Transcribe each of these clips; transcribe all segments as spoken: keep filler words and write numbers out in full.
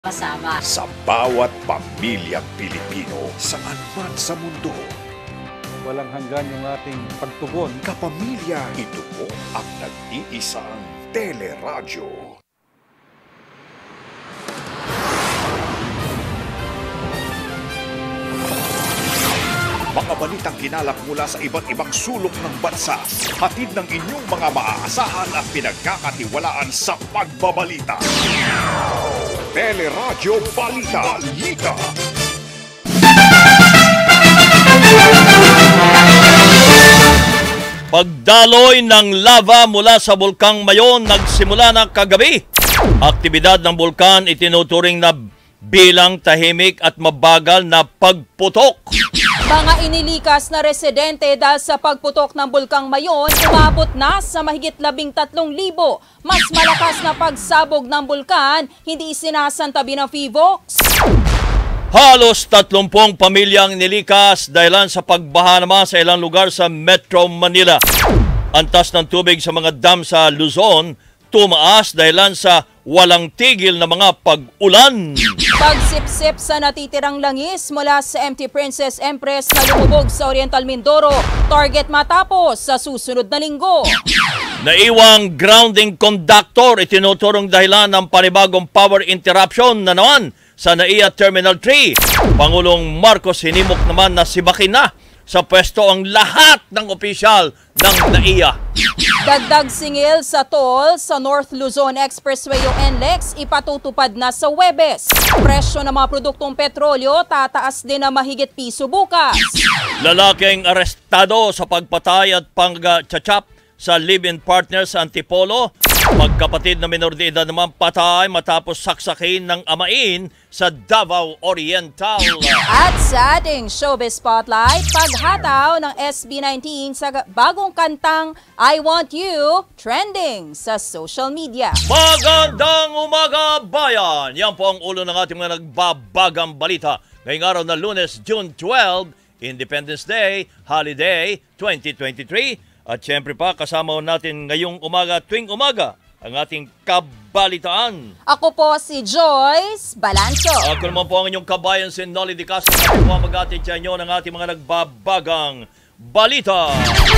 Kasama sa bawat pamilyang Pilipino saan man sa mundo. Walang hanggan yung ating pagtugon. Kapamilya, ito po ang nag-iisang teleradyo. Mga balitang kinalap mula sa iba't ibang sulok ng bansa. Hatid ng inyong mga maaasahan at pinagkakatiwalaan sa pagbabalita. Teleradyo Balita. Balita. Pagdaloy ng lava mula sa Bulkang Mayon nagsimula na kagabi. Aktibidad ng bulkan itinuturing na bilang tahimik at mabagal na pagputok. Mga inilikas na residente dahil sa pagputok ng Bulkang Mayon, umabot na sa mahigit labing tatlong libo. Mas malakas na pagsabog ng bulkan, hindi isinasantabi ng Fivox. Halos tatlumpong pamilyang nilikas dahilan sa pagbaha naman sa ilang lugar sa Metro Manila. Antas ng tubig sa mga dam sa Luzon, tumaas dahilan sa walang tigil na mga pag-ulan. Pagsipsip sa natitirang langis mula sa M T Princess Empress na lumubog sa Oriental Mindoro. Target matapos sa susunod na linggo. Naiwang grounding conductor itinuturong dahilan ng panibagong power interruption na naman sa NAIA Terminal three. Pangulong Marcos hinimok naman na sibakin na sa pwesto ang lahat ng opisyal ng NAIA. Dagdag singil sa toll sa North Luzon Expressway o N L E X ipatutupad na sa Huwebes. Presyo ng mga produktong petrolyo tataas din na mahigit piso bukas. Lalaking arestado sa pagpatay at pang-tsatsap sa live-in partner sa Antipolo. Magkapatid na minor de edad naman patay matapos saksakin ng amain sa Davao Oriental. At sa ating showbiz spotlight, paghataw ng S B nineteen sa bagong kantang I Want You, trending sa social media. Magandang umaga, bayan! Yan po ang ulo ng ating mga nagbabagang balita. Ngayong araw na Lunes, June twelve, Independence Day, Holiday twenty twenty-three. At syempre pa, kasama natin ngayong umaga, tuwing umaga, ang ating kabalitaan. Ako po si Joyce Balancho. Ako naman po ang inyong kabayan si Nolly Di Castro. Ako po ang mag-atid sa inyo ng ating mga nagbabagang balita.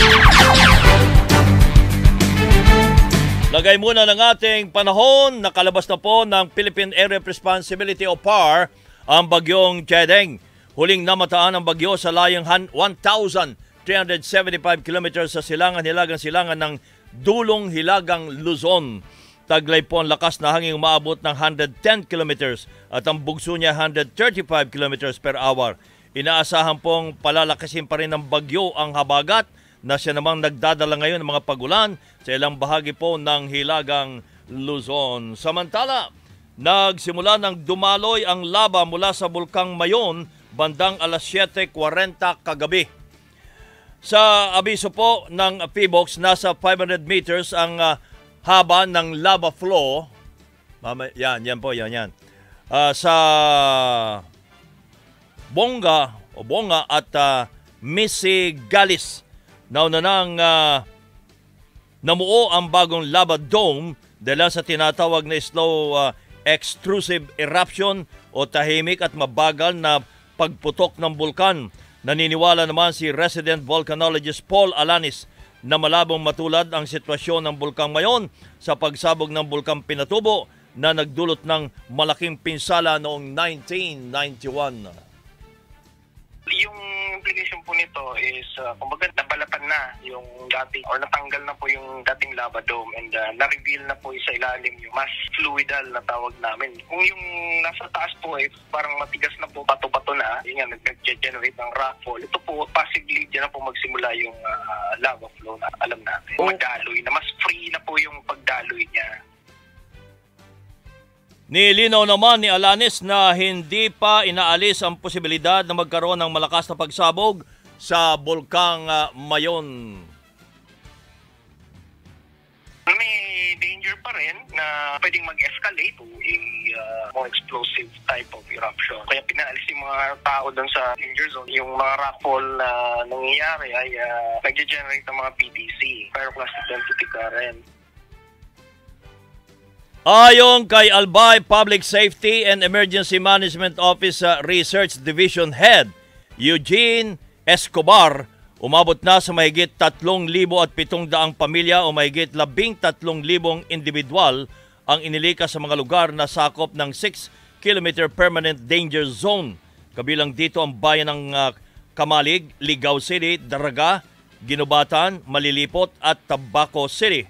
Lagay muna ng ating panahon, nakalabas na po ng Philippine Area of Responsibility o P A R ang bagyong Chedeng. Huling namataan ang bagyo sa layong one thousand three hundred seventy-five kilometers sa silangan, hilagang silangan ng Dulong Hilagang Luzon. Taglay po ang lakas na hangin umaabot ng one hundred ten kilometers at ang bugso niya one hundred thirty-five kilometers per hour. Inaasahan pong palalakasin pa rin ng bagyo ang habagat na siya namang nagdadala ngayon ng mga pagulan sa ilang bahagi po ng Hilagang Luzon. Samantala, nagsimula ng dumaloy ang lava mula sa Bulkang Mayon bandang alas siyete kuwarenta kagabi. Sa abiso po ng Fivox, nasa five hundred meters ang uh, haba ng lava flow. Mama, yan, yan po, yan, yan. Uh, sa Bonga, o Bonga at uh, Misigalis, nauna nang uh, namuo ang bagong lava dome dahil sa tinatawag na slow uh, extrusive eruption o tahimik at mabagal na pagputok ng bulkan. Naniniwala naman si resident volcanologist Paul Alanis na malabong matulad ang sitwasyon ng Bulkang Mayon sa pagsabog ng Bulkang Pinatubo na nagdulot ng malaking pinsala noong nineteen ninety-one. Yung implication po nito is, uh, kumbaga, nabalatan na yung dating, or natanggal na po yung dating lava dome and uh, na-reveal na po sa ilalim yung mas fluidal na tawag namin. Kung yung nasa taas po ay parang matigas na po, bato-bato na, yun nga, nag-generate ng rockfall. Ito po, possibly, dyan na po magsimula yung uh, lava flow na alam natin. Magdaloy na, mas free na po yung pagdaloy niya. Nilinaw naman ni Alanis na hindi pa inaalis ang posibilidad na magkaroon ng malakas na pagsabog sa Bulkang uh, Mayon. May danger pa rin na pwedeng mag-escalate to a uh, more explosive type of eruption. Kaya pinaalis yung mga tao doon sa danger zone. Yung mga rockfall na nangyayari ay uh, nag-generate ng mga P T C, pyroclastic density current. Ayon kay Albay Public Safety and Emergency Management Office uh, Research Division Head Eugene Escobar, umabot na sa mahigit tatlong libo at pitong daang pamilya o mahigit labing tatlong libong individual ang inilikas sa mga lugar na sakop ng six kilometer permanent danger zone. Kabilang dito ang bayan ng uh, Kamalig, Ligao City, Daraga, Ginubatan, Malilipot at Tabaco City.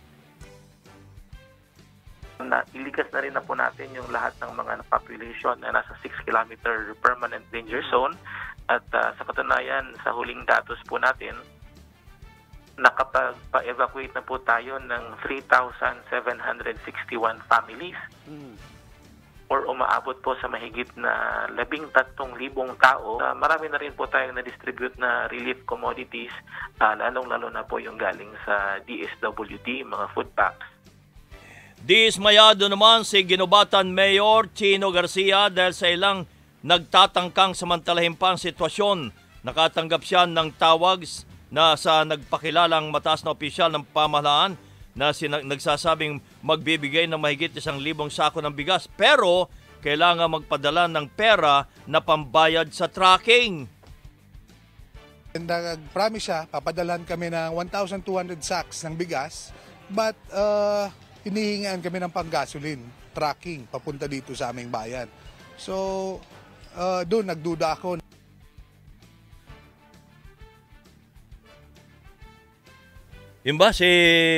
Na ilikas na rin na po natin yung lahat ng mga population na nasa six kilometer permanent danger zone at uh, sa katunayan sa huling datos po natin nakapag-evacuate na po tayo ng three thousand seven hundred sixty-one families mm. or umaabot po sa mahigit na labing tatlong libong tao. Uh, marami na rin po tayong na-distribute na relief commodities, uh, lalong-lalo na po yung galing sa D S W D, mga food packs. Dismayado naman si Ginubatan Mayor Chino Garcia dahil sa ilang nagtatangkang samantalahin pa ang sitwasyon. Nakatanggap siya ng tawag na sa nagpakilalang mataas na opisyal ng pamahalaan na sinag- nagsasabing magbibigay ng mahigit isang libong sako ng bigas pero kailangan magpadala ng pera na pambayad sa tracking. Nag-promise siya, papadalan kami ng one thousand two hundred sacks ng bigas but uh, hinihingaan kami ng pang-gasoline, tracking, papunta dito sa aming bayan. So, uh, doon nagduda ako. Yun ba si...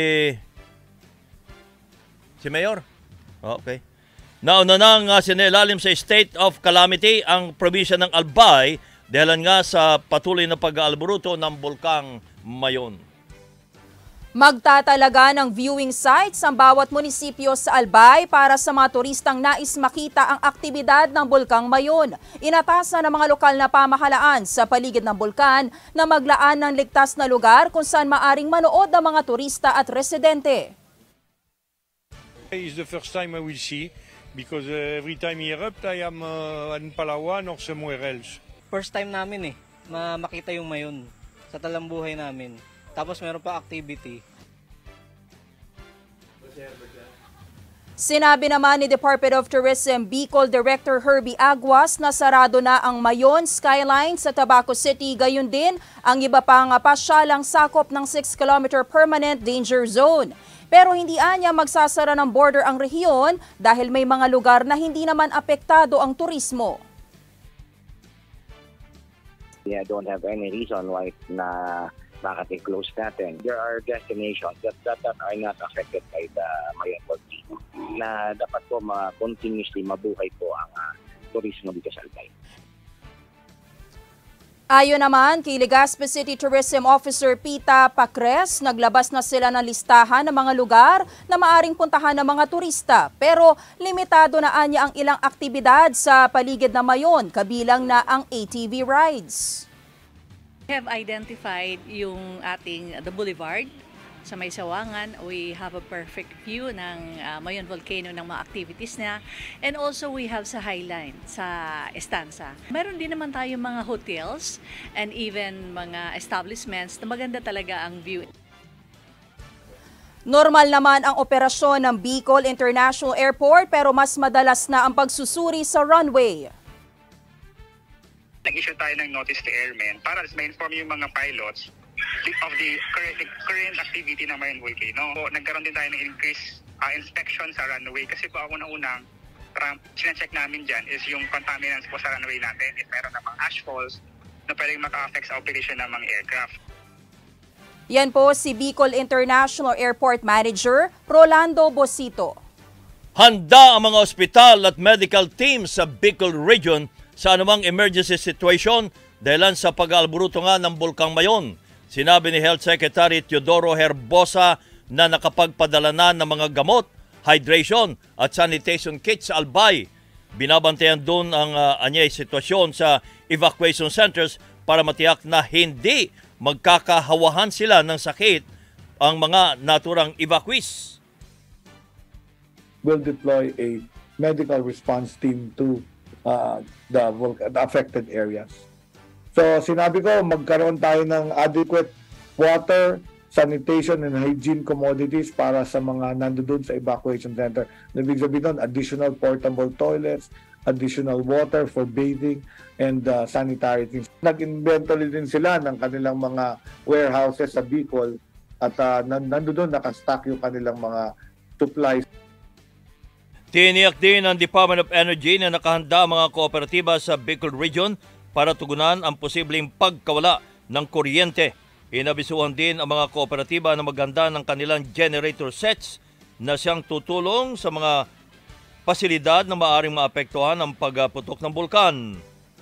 si Mayor? Oh, okay. Nauna nang uh, sinailalim sa state of calamity ang probinsya ng Albay dahil nga sa patuloy na pag-aalboruto ng Bulkang Mayon. Magtatalaga ng viewing sites ang bawat munisipyo sa Albay para sa mga turistang nais makita ang aktibidad ng Bulkang Mayon. Inatasan ng mga lokal na pamahalaan sa paligid ng bulkan na maglaan ng ligtas na lugar kung saan maaring manood ang mga turista at residente. It's the first time I will see because uh, every time he erupt I am uh, in Palawan or somewhere else. First time namin eh, na makita yung Mayon sa talambuhay namin. Tapos meron pa activity. Sinabi naman ni Department of Tourism Bicol Director Herbie Aguas na sarado na ang Mayon Skyline sa Tabaco City. Gayon din ang iba pang pasyalang sakop ng six kilometer permanent danger zone. Pero hindi anya magsasara ng border ang rehiyon dahil may mga lugar na hindi naman apektado ang turismo. Yeah, I don't have any reason why na bakit i-close natin. There are destinations that, that, that are not affected by the Mayon volcano na dapat po ma continuously mabuhay po ang uh, turismo dito sa Albay. Ayon naman kay Legazpi City Tourism Officer Pita Pacres, naglabas na sila ng listahan ng mga lugar na maaring puntahan ng mga turista. Pero limitado na anya ang ilang aktibidad sa paligid na Mayon, kabilang na ang A T V rides. We have identified yung ating the boulevard sa May Sawangan. We have a perfect view ng uh, Mayon Volcano ng mga activities niya. And also we have sa Highline, sa Estanza. Meron din naman tayo mga hotels and even mga establishments na maganda talaga ang view. Normal naman ang operasyon ng Bicol International Airport pero mas madalas na ang pagsusuri sa runway. Nag-issue tayo ng notice to airmen para ma-inform yung mga pilots of the current, current activity ng Mayon Volcano. So, nagkaroon din tayo ng increased uh, inspection sa runway kasi po ako unang sinacheck namin dyan is yung contaminants po sa runway natin. If meron namang ash falls na pwedeng maka-affect sa operation ng mga aircraft. Yan po si Bicol International Airport Manager Rolando Bosito. Handa ang mga ospital at medical teams sa Bicol Region sa anumang emergency situation dahilan sa pag-aalboruto nga ng Bulkang Mayon. Sinabi ni Health Secretary Teodoro Herbosa na nakapagpadala na ng mga gamot, hydration at sanitation kits sa Albay. Binabantayan doon ang uh, anyay sitwasyon sa evacuation centers para matiyak na hindi magkakahawahan sila ng sakit ang mga naturang evacuees. We'll deploy a medical response team to Uh, the, the affected areas. So sinabi ko magkaroon tayo ng adequate water, sanitation and hygiene commodities para sa mga nandoon sa evacuation center. Ibig sabihin nun, additional portable toilets, additional water for bathing, and uh, sanitary things. Nag-inventory din sila ng kanilang mga warehouses sa Bicol at uh, nandoon nakastock yung kanilang mga supplies. Tiniyak din ng Department of Energy na nakahanda ang mga kooperatiba sa Bicol Region para tugunan ang posibleng pagkawala ng kuryente. Inabisuhan din ang mga kooperatiba na maghanda ng kanilang generator sets na siyang tutulong sa mga pasilidad na maaaring maapektuhan ang pagputok ng bulkan.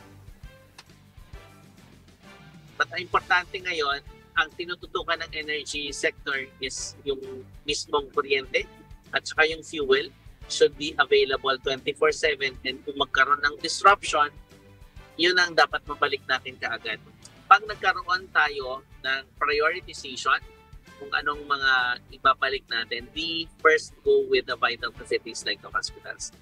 But ang importante ngayon, ang tinututukan ng energy sector is yung mismong kuryente at saka yung fuel should be available twenty-four seven, and kung magkaroon ng disruption, yun ang dapat mabalik natin kaagad. Pag nagkaroon tayo ng prioritization kung anong mga ibabalik natin, we first go with the vital facilities like the hospitals.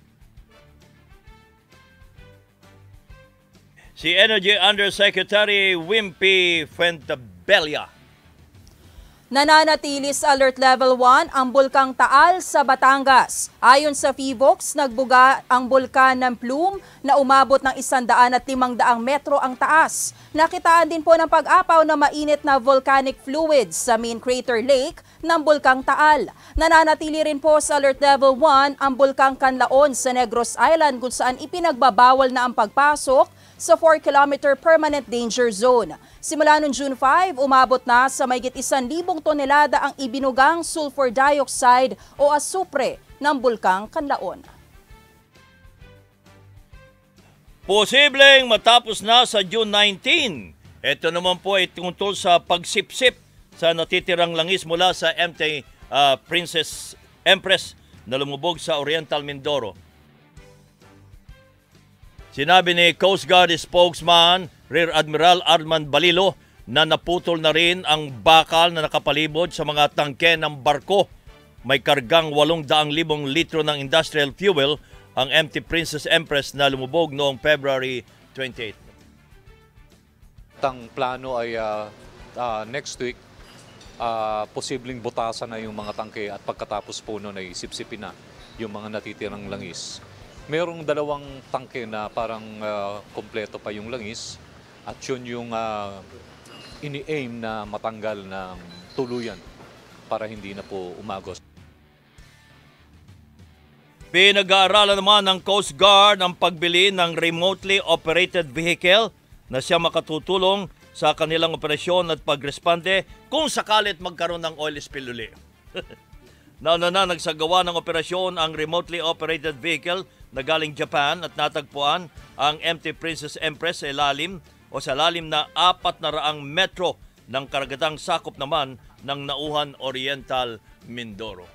Si Energy Undersecretary Wimpy Fuentebella. Nananatili sa Alert Level one ang Bulkang Taal sa Batangas. Ayon sa PHIVOLCS, nagbuga ang bulkan ng Plume na umabot ng one hundred five daang metro ang taas. Nakitaan din po ng pag-apaw na mainit na volcanic fluids sa main crater lake ng Bulkang Taal. Nananatili rin po sa Alert Level one ang Bulkang Canlaon sa Negros Island kung saan ipinagbabawal na ang pagpasok sa four kilometer permanent danger zone. Simula noong June five, umabot na sa mahigit isang libong tonelada ang ibinugang sulfur dioxide o asupre ng Bulkang Canlaon. Posibleng matapos na sa June nineteen. Ito naman po ay tungkol sa pagsipsip sa natitirang langis mula sa M T uh, Princess Empress na lumubog sa Oriental Mindoro. Sinabi ni Coast Guard spokesman Rear Admiral Armand Balilo na naputol na rin ang bakal na nakapalibot sa mga tangke ng barko. May kargang eight thousand litro ng industrial fuel ang M T Princess Empress na lumubog noong February twenty-eighth. Ang plano ay uh, uh, next week, uh, posibleng butasan na yung mga tangke at pagkatapos po noon ay sipsipin na yung mga natitirang langis. Merong dalawang tangke na parang uh, kompleto pa yung langis at yun yung uh, ini-aim na matanggal ng tuluyan para hindi na po umagos. Pinag-aaralan naman ng Coast Guard ang pagbili ng remotely operated vehicle na siya makatutulong sa kanilang operasyon at pagresponde kung sakalit magkaroon ng oil spill uli. Nauna na nagsagawa ng operasyon ang remotely operated vehicle na galing Japan at natagpuan ang M T Princess Empress sa ilalim o sa lalim na apat na raang metro ng karagatang sakop naman ng Nauhan Oriental Mindoro.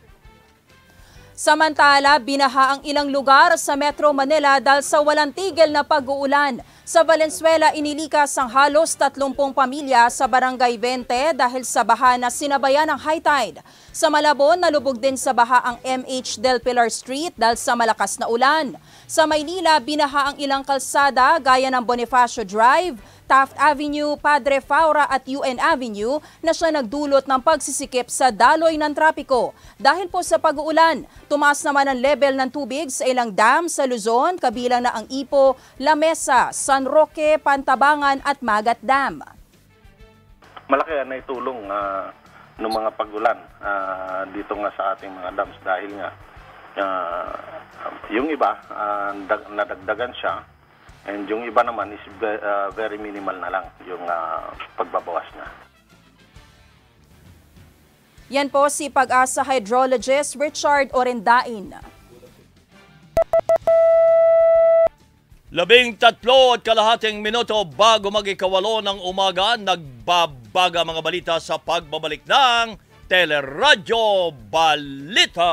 Samantala, binaha ang ilang lugar sa Metro Manila dahil sa walang tigil na pag-uulan. Sa Valenzuela, inilikas ang halos tatlumpung pamilya sa Barangay twenty dahil sa baha na sinabayan ng high tide. Sa Malabon, nalubog din sa baha ang M H Del Pilar Street dahil sa malakas na ulan. Sa Maynila, binaha ang ilang kalsada gaya ng Bonifacio Drive, Taft Avenue, Padre Faura at U N Avenue na siya nagdulot ng pagsisikip sa daloy ng trapiko. Dahil po sa pag-uulan, tumaas naman ang level ng tubig sa ilang dam sa Luzon, kabilang na ang Ipo, Lamesa, San Roque, Pantabangan at Magat Dam. Malaki na itulong uh, ng mga pag-ulan uh, dito nga sa ating mga dams dahil nga uh, yung iba uh, nadagdagan siya. And yung iba naman is uh, very minimal na lang yung uh, pagbabawas niya. Yan po si Pag-asa hydrologist Richard Orendain. Labing tatlo at kalahating minuto bago mag-ikawalo ng umaga, nagbabaga mga balita sa pagbabalik ng Teleradyo Balita.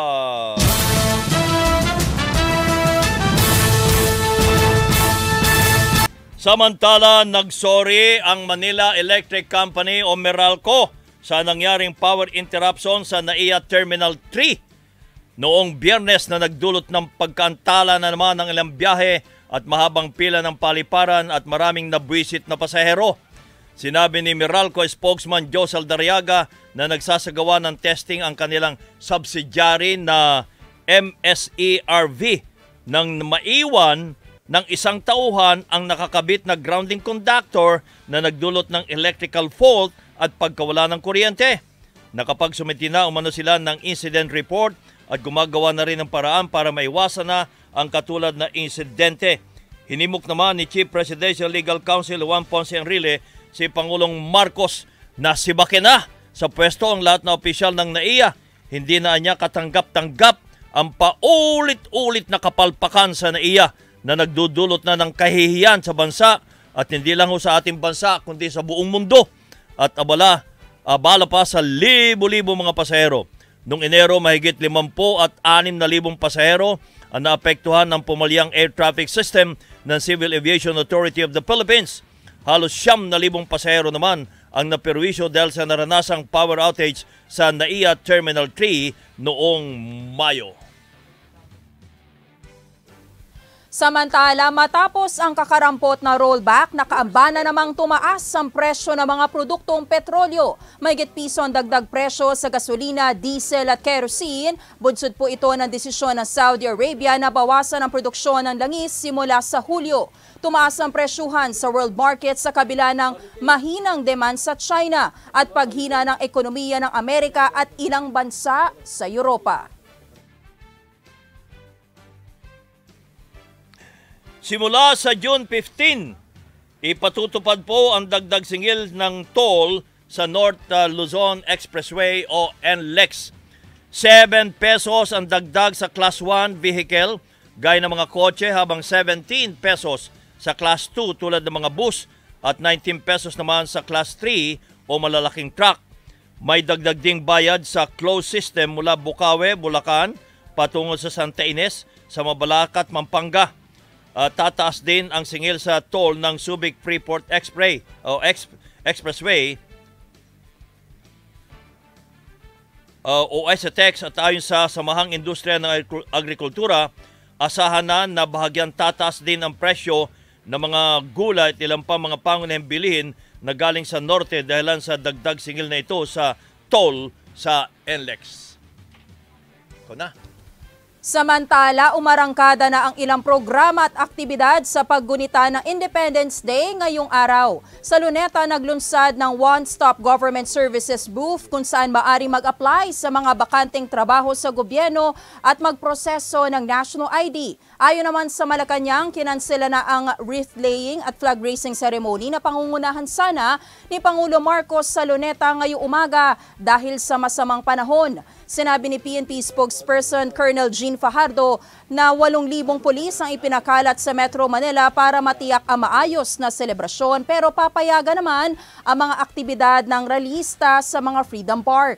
Samantala, nagsorry ang Manila Electric Company o Meralco sa nangyaring power interruption sa NAIA Terminal three. Noong Biyernes na nagdulot ng pagkaantala na naman ng ilang biyahe at mahabang pila ng paliparan at maraming nabwisit na pasahero. Sinabi ni Meralco spokesman Josel Dariaga na nagsasagawa ng testing ang kanilang subsidiary na M S E R V nang maiwan ng isang tauhan ang nakakabit na grounding conductor na nagdulot ng electrical fault at pagkawala ng kuryente. Nakapagsumiti na umano sila ng incident report at gumagawa na rin ng paraan para maiwasan na ang katulad na insidente. Hinimok naman ni Chief Presidential Legal Counsel Juan Ponce Enrile si Pangulong Marcos na sibakin na sa pwesto ang lahat na opisyal ng N A I A. Hindi na niya katanggap-tanggap ang paulit-ulit na kapalpakan sa N A I A na nagdudulot na ng kahihiyan sa bansa at hindi lang ho sa ating bansa kundi sa buong mundo at abala, abala pa sa libo-libo mga pasahero. Noong Enero, mahigit limampu at anim na libong pasahero ang naapektuhan ng pumalyang air traffic system ng Civil Aviation Authority of the Philippines. Halos siyam na libong pasahero naman ang naperwisyo dahil sa naranasang power outage sa N A I A Terminal three noong Mayo. Samantala, matapos ang kakarampot na rollback, nakaambana namang tumaas ang presyo ng mga produktong petrolyo. Mahigit piso ang dagdag presyo sa gasolina, diesel at kerosene. Bunsod po ito ng desisyon ng Saudi Arabia na bawasan ang produksyon ng langis simula sa Hulyo. Tumaas ang presyuhan sa world market sa kabila ng mahinang demand sa China at paghina ng ekonomiya ng Amerika at ilang bansa sa Europa. Simula sa June fifteenth, ipatutupad po ang dagdag singil ng toll sa North uh, Luzon Expressway o N L E X. seven pesos ang dagdag sa Class one vehicle gaya ng mga kotse habang seventeen pesos sa Class two tulad ng mga bus at nineteen pesos naman sa Class three o malalaking truck. May dagdag ding bayad sa closed system mula Bukawe, Bulacan patungo sa Santa Ines sa Mabalacat, Pampanga. Uh, tataas din ang singil sa toll ng Subic Freeport Express o Exp Expressway uh, o S T X at ayon sa Samahang Industriya ng Agrikultura, asahan na na bahagyang tataas din ang presyo ng mga gulay at ilang pa mga pangunahing bilihin na galing sa norte dahilan sa dagdag singil na ito sa toll sa N L E X. Ito na. Samantala, umarangkada na ang ilang programa at aktibidad sa paggunita ng Independence Day ngayong araw. Sa Luneta, naglunsad ng One-Stop Government Services Booth kung saan maaari mag-apply sa mga bakanteng trabaho sa gobyerno at magproseso ng National I D. Ayon naman sa Malacanang, kinansela na ang wreath-laying at flag-raising ceremony na pangungunahan sana ni Pangulo Marcos sa Luneta ngayong umaga dahil sa masamang panahon. Sinabi ni P N P spokesperson Colonel Jean Fajardo na walong libong pulis ang ipinakalat sa Metro Manila para matiyak ang maayos na selebrasyon pero papayagan naman ang mga aktibidad ng ralista sa mga Freedom Park.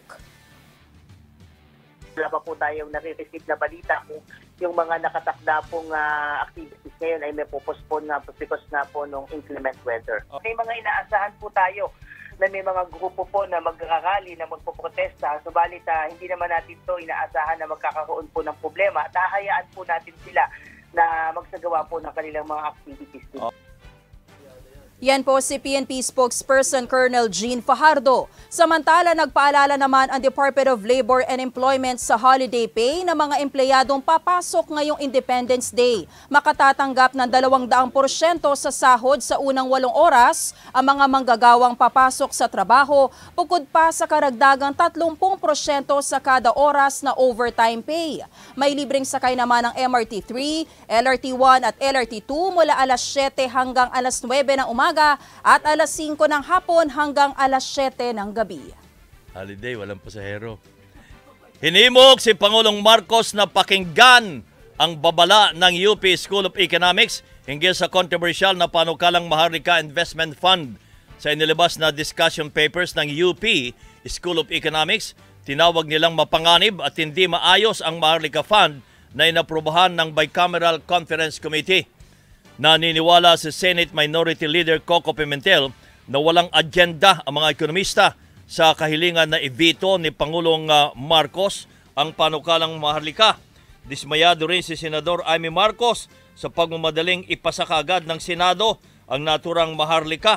Wala pa po tayong nare-receive na balita kung yung mga nakatakda pong uh, activities ngayon ay may po-postpone na because na po ng inclement weather. May mga inaasahan po tayo na may mga grupo po na mag-rally, na magpoprotesta. Subalit uh, hindi naman natin to inaasahan na magkakaroon po ng problema at hahayaan po natin sila na magsagawa po ng kanilang mga activities. Oh. Yan po si P N P spokesperson Colonel Jean Fajardo. Samantala, nagpaalala naman ang Department of Labor and Employment sa holiday pay ng mga empleyadong papasok ngayong Independence Day. Makatatanggap ng dalawang daang porsyento sa sahod sa unang walong oras ang mga manggagawang papasok sa trabaho, bukod pa sa karagdagang tatlumpung porsyento sa kada oras na overtime pay. May libreng sakay naman ng M R T three, L R T one at L R T two mula alas siyete hanggang alas nuwebe ng umaga at alas singko ng hapon hanggang alas siyete ng gabi. Holiday, walang pasahero. Hinimok si Pangulong Marcos na pakinggan ang babala ng U P School of Economics hinggil sa controversial na panukalang Maharlika Investment Fund. Sa inilabas na discussion papers ng U P School of Economics, tinawag nilang mapanganib at hindi maayos ang Maharlika Fund na inaprubahan ng Bicameral Conference Committee. Naniniwala si Senate Minority Leader Coco Pimentel na walang agenda ang mga ekonomista sa kahilingan na i-veto ni Pangulong Marcos ang panukalang Maharlika. Dismayado rin si Senador Amy Marcos sa pagmamadaling ipasa kaagad ng Senado ang naturang Maharlika.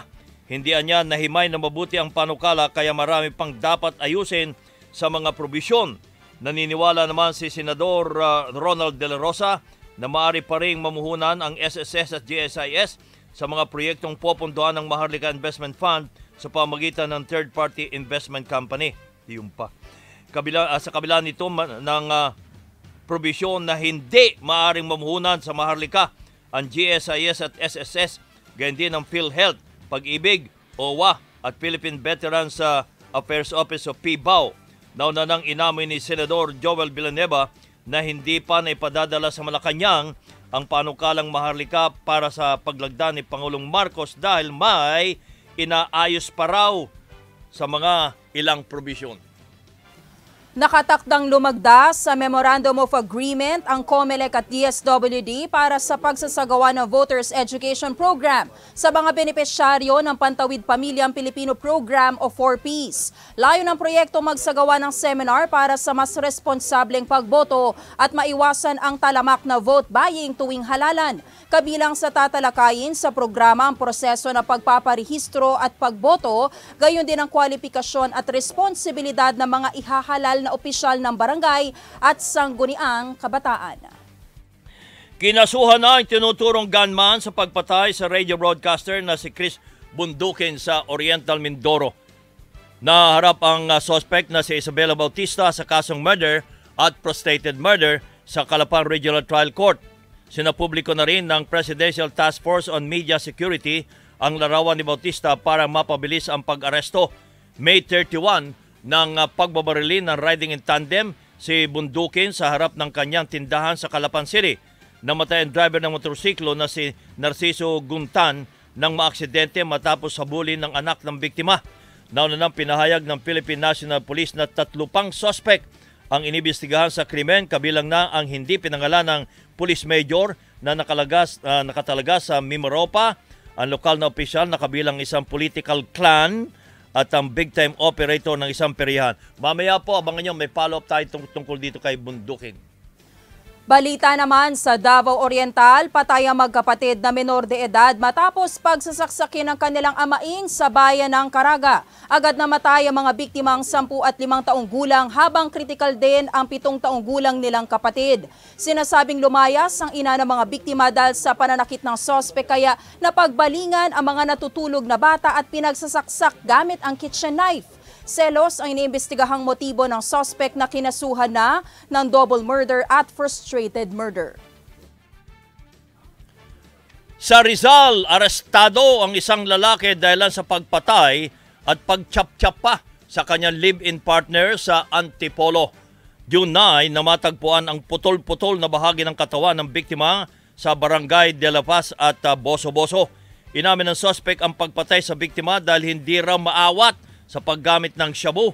Hindi anya nahimay na mabuti ang panukala kaya marami pang dapat ayusin sa mga probisyon. Naniniwala naman si Senador uh, Ronald De La Rosa na maaari pa ring mamuhunan ang S S S at G S I S sa mga proyektong popunduhan ng Maharlika Investment Fund sa pamagitan ng third-party investment company. Yung pa. Kabila, uh, sa kabila nito man, ng uh, probisyon na hindi maaaring mamuhunan sa Maharlika ang G S I S at S S S, gayon din ang PhilHealth, Pag-ibig, O W A at Philippine Veterans Affairs Office o P B A O. Nauna nang inamoy ni Senador Joel Villanueva na hindi pa naipadadala sa Malacanang ang panukalang Maharlika para sa paglagda ni Pangulong Marcos dahil may inaayos pa raw sa mga ilang probisyon. Nakatakdang lumagda sa Memorandum of Agreement ang COMELEC at D S W D para sa pagsasagawa ng Voters Education Program sa mga benepisyaryo ng Pantawid Pamilyang Pilipino Program o four Ps. Layo ng proyekto magsagawa ng seminar para sa mas responsableng pagboto at maiwasan ang talamak na vote buying tuwing halalan. Kabilang sa tatalakayin sa programa ang proseso ng pagpaparehistro at pagboto, gayon din ang kwalifikasyon at responsibilidad ng mga ihahalal na opisyal ng barangay at sangguniang kabataan. Kinasuhan na ang tinuturong gunman sa pagpatay sa radio broadcaster na si Chris Bundukin sa Oriental Mindoro. Naharap ang uh, suspect na si Isabela Bautista sa kasong murder at prostrated murder sa Calapan Regional Trial Court. Sinapubliko na rin ng Presidential Task Force on Media Security ang larawan ni Bautista para mapabilis ang pag-aresto. May thirty-one ng uh, pagbabarilin ng riding in tandem si Bundukin sa harap ng kanyang tindahan sa Calapan City. Namatay ang driver ng motorsiklo na si Narciso Guntan nang maaksidente matapos habulin ng anak ng biktima. Nauna nang pinahayag ng Philippine National Police na tatlo pang suspect ang inibestigahan sa krimen, kabilang na ang hindi pinangalan ng police major na nakalagas, uh, nakatalaga sa Mimaropa, ang lokal na opisyal na kabilang isang political clan at ang big-time operator ng isang perihan. Mamaya po, abangan nyo, may follow-up tayo tung tungkol dito kay Bundukin. Balita naman sa Davao Oriental, patay ang magkapatid na menor de edad matapos pagsasaksakin ng kanilang amain sa bayan ng Caraga. Agad namatay ang mga biktimang sampu at limang taong gulang habang kritikal din ang pitong taong gulang nilang kapatid. Sinasabing lumayas ang ina ng mga biktima dahil sa pananakit ng sospek kaya napagbalingan ang mga natutulog na bata at pinagsasaksak gamit ang kitchen knife. Selos ang iniimbestigahang motibo ng suspect na kinasuhan na ng double murder at frustrated murder. Sa Rizal, arestado ang isang lalaki dahil sa pagpatay at pagtsap-tsap pa sa kanyang live-in partner sa Antipolo. June nine, namatagpuan ang putol-putol na bahagi ng katawan ng biktima sa barangay De La Paz at uh, Boso-Boso. Inamin ng suspect ang pagpatay sa biktima dahil hindi raw maawat sa paggamit ng shabu.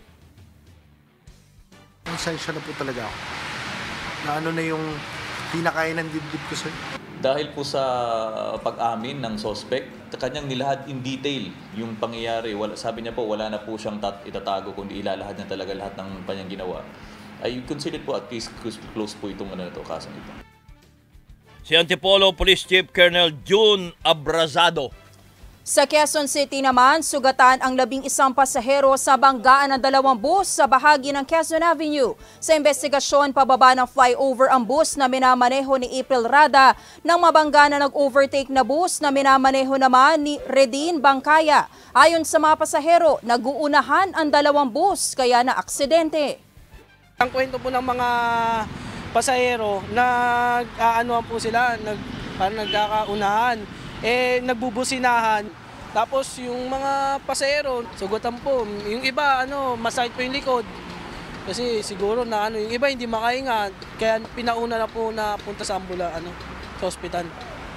Konsensya na po talaga ako. Na ano na yung pinakain ng dibdib ko sa'yo. Dahil po sa pag-amin ng suspect, kanyang nilahad in detail yung pangyayari. Wala, sabi niya po, wala na po siyang tat itatago kundi ilalahad niya talaga lahat ng kanyang ginawa. I consider po at least close po itong ano na ito, kasong ito. Si Antipolo Police Chief Colonel June Abrazado. Sa Quezon City naman, sugatan ang labing isang pasahero sa banggaan ng dalawang bus sa bahagi ng Quezon Avenue. Sa investigasyon, pababa ng flyover ang bus na minamaneho ni April Rada nang mabangga na nag-overtake na bus na minamaneho naman ni Redin Bangkaya. Ayon sa mga pasahero, nag-uunahan ang dalawang bus kaya na aksidente. Ang kwento po ng mga pasahero, nag-aanoan po sila, nag, parang nagkakaunahan. Eh, nagbubusinahan. Tapos yung mga pasahero, sugatan po. Yung iba, ano, masakit po yung likod. Kasi siguro na ano, yung iba hindi makahinga. Kaya pinauna na po na punta sa ambula, ano, sa ospital.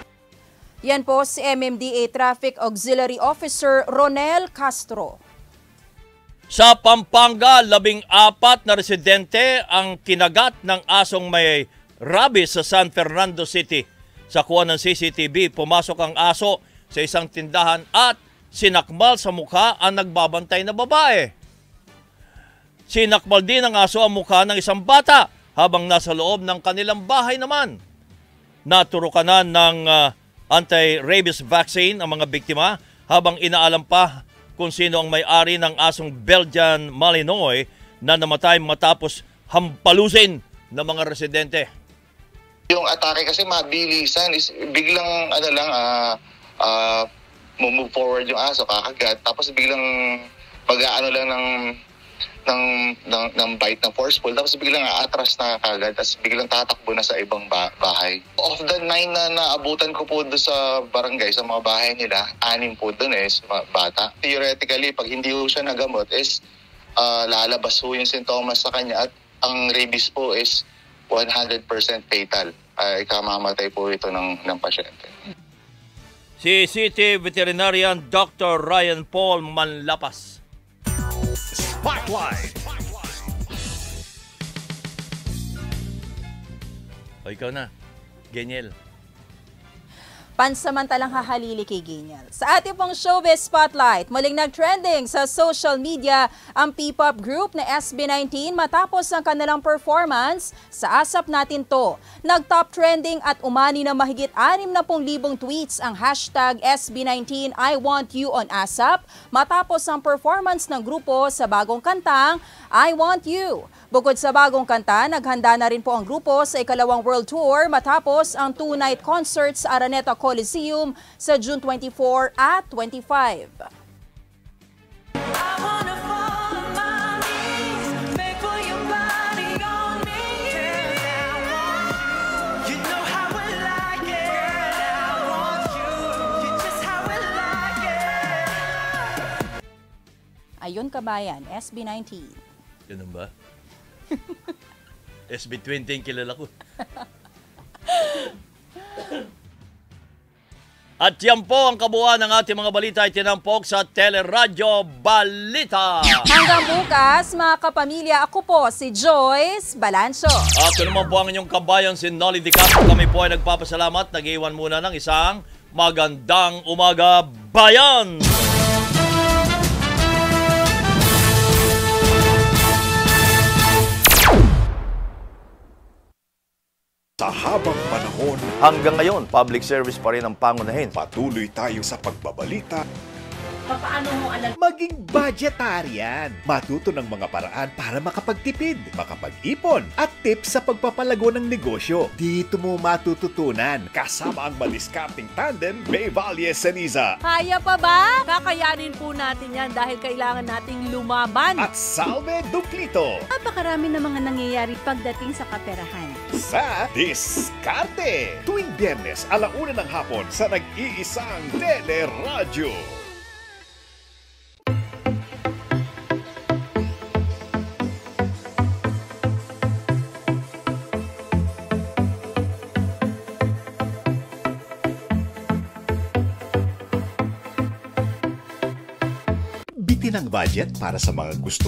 Yan po si M M D A Traffic Auxiliary Officer Ronel Castro. Sa Pampanga, labing apat na residente ang kinagat ng asong may rabies sa San Fernando City. Sa kuha ng C C T V, pumasok ang aso sa isang tindahan at sinakmal sa mukha ang nagbabantay na babae. Sinakmal din ang aso ang mukha ng isang bata habang nasa loob ng kanilang bahay naman. Naturukanan ng uh, anti-rabies vaccine ang mga biktima habang inaalam pa kung sino ang may-ari ng asong Belgian Malinois na namatay matapos hampalusin ng mga residente. Yung atake kasi mabilisan, is biglang ano lang, uh, uh, move forward yung aso, kakagat, tapos biglang mag-aano lang ng ng, ng, ng bite ng forceful, tapos biglang aatras na kagad, tapos biglang tatakbo na sa ibang ba- bahay. Of the nine na naabutan ko po doon sa barangay, sa mga bahay nila, anim po doon eh, mga bata. Theoretically, pag hindi po siya nagamot is uh, lalabas po yung sintomas sa kanya at ang rabies po is one hundred percent fatal. Ay kamamatay po ito ng, ng pasyente. Si City Veterinarian Doctor Ryan Paul Manlapas. Spotlight. O ikaw na, Geniel. Pansamantalang hahalili kay Geniel. Sa ating pong showbiz spotlight, muling nag-trending sa social media ang P-pop group na S B nineteen matapos ang kanilang performance sa Asap Natin To. Nag-top trending at umani na mahigit anim na pung libong tweets ang hashtag S B nineteen I Want You on Asap matapos ang performance ng grupo sa bagong kantang I Want You. Bukod sa bagong kanta, naghanda na rin po ang grupo sa ikalawang world tour matapos ang two-night concert sa Araneta Coliseum sa June twenty-four at twenty-five. Ayun kabayan, S B nineteen. Ganun ba? S B twenty yung kilala ko. At yan po ang kabuuan ng ating mga balita ay tinampok sa Teleradyo Balita. Hanggang bukas, mga kapamilya, ako po si Joyce Balancho. Ako naman po ang inyong kabayan, si Nolly Di Castro. Kami po ay nagpapasalamat. Nag-iwan muna ng isang magandang umaga, bayan! Sa habang panahon, hanggang ngayon, public service pa rin ang pangunahin. Patuloy tayo sa pagbabalita. Paano mo alam? Maging budgetarian. Matuto ng mga paraan para makapagtipid, makapag-ipon, at tips sa pagpapalago ng negosyo. Dito mo matututunan kasama ang madiskarding tandem May Valle Ceniza. Kaya pa ba? Kakayanin po natin yan dahil kailangan nating lumaban. At Salve Duplito. Napakarami na mga nangyayari pagdating sa kaperahan. Sa Diskarte. Tuwing Biyernes, alauna ng hapon sa nag-iisang Teleradyo. Bitin ang budget para sa mga gusto